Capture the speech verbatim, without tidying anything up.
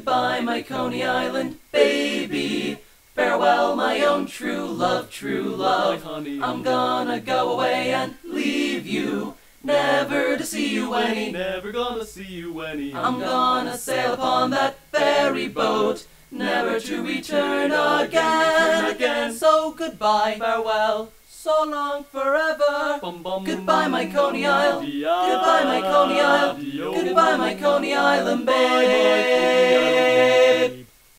Goodbye, my Coney Island baby. Farewell, my own true love, true love. honey. I'm gonna go away and leave you, never to see you any. Never gonna see you any. I'm gonna sail upon that ferry boat, never to return again. again. So goodbye, farewell, so long, forever. Bum, bum, Goodbye, my Coney Island. Di-ya, Goodbye, my Coney Island. di-yo. Goodbye, my Coney Island Bye, my Coney Island babe.